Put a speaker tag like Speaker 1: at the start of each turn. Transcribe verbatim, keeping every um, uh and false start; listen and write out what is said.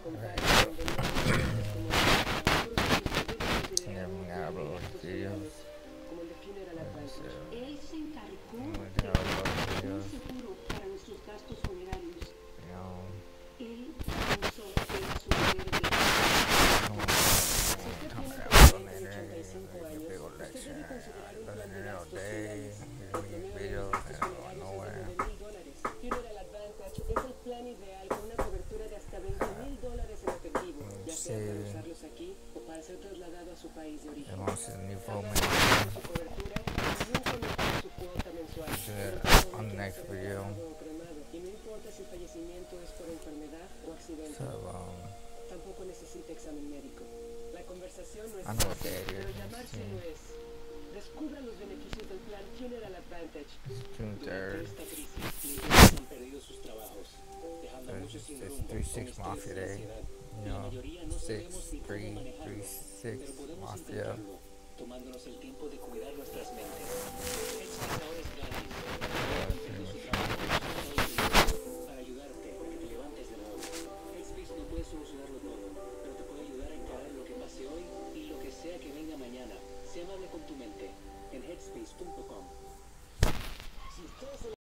Speaker 1: Tenía un árbol de Dios.
Speaker 2: Él se encargó
Speaker 1: Un
Speaker 2: de
Speaker 1: árbol
Speaker 2: crear
Speaker 1: de
Speaker 2: un
Speaker 1: Dios.
Speaker 2: seguro para nuestros gastos funerarios.
Speaker 1: No,
Speaker 2: Él pensó que era su deber de...
Speaker 1: no,
Speaker 2: Si usted
Speaker 1: no,
Speaker 2: tiene
Speaker 1: no,
Speaker 2: entre
Speaker 1: no,
Speaker 2: ochenta y cinco
Speaker 1: no,
Speaker 2: años,
Speaker 1: big old
Speaker 2: usted
Speaker 1: lecture.
Speaker 2: debe considerar un plan de
Speaker 1: Listening all
Speaker 2: gastos
Speaker 1: day,
Speaker 2: finales. El
Speaker 1: hearing these
Speaker 2: promedio de los
Speaker 1: videos,
Speaker 2: gastos
Speaker 1: and going
Speaker 2: funerarios es de
Speaker 1: nowhere.
Speaker 2: nueve mil dólares. Funeral Advantage es el plan ideal con una cobertura de hasta veinte mil dólares en efectivo, ya sea para
Speaker 1: Sí,
Speaker 2: usarlos aquí o para ser trasladado a su país de origen.
Speaker 1: hemos ni
Speaker 2: Jamás
Speaker 1: forming.
Speaker 2: reducirá su cobertura y nunca aumentará su cuota mensual.
Speaker 1: This
Speaker 2: Pero
Speaker 1: is
Speaker 2: todo
Speaker 1: on the
Speaker 2: requiere
Speaker 1: next
Speaker 2: ser
Speaker 1: video.
Speaker 2: enterrado o cremado, y no importa si el fallecimiento es por enfermedad o accidente.
Speaker 1: So, um,
Speaker 2: Tampoco necesita examen médico. La conversación no es
Speaker 1: I know what
Speaker 2: fácil,
Speaker 1: that
Speaker 2: pero
Speaker 1: is.
Speaker 2: llamarse
Speaker 1: Yeah.
Speaker 2: lo es. Descubra los beneficios del plan Funeral Advantage.
Speaker 1: It's June
Speaker 3: Durante
Speaker 1: third.
Speaker 3: esta crisis, millones han perdido sus trabajos, dejando a muchos
Speaker 1: It's,
Speaker 3: sin
Speaker 1: it's
Speaker 3: rumbo,
Speaker 1: three
Speaker 3: con
Speaker 1: six
Speaker 3: estrés
Speaker 1: Mafia
Speaker 3: y
Speaker 1: Day.
Speaker 3: ansiedad.
Speaker 1: You
Speaker 3: La
Speaker 1: know,
Speaker 3: mayoría no
Speaker 1: six
Speaker 3: sabemos ni cómo
Speaker 1: three
Speaker 3: manejarlo,
Speaker 1: three six
Speaker 3: pero podemos
Speaker 1: Mafia.
Speaker 3: intentarlo, tomándonos el tiempo de cuidar nuestras mentes. Headspace ahora es gratis. Han perdido su trabajo en Estados Unidos para ayudarte a que te levantes de nuevo. Headspace no puede solucionarlo todo, pero te puede ayudar a encarar lo que pase hoy y lo que sea que venga mañana. Sé amable con tu mente en headspace punto com.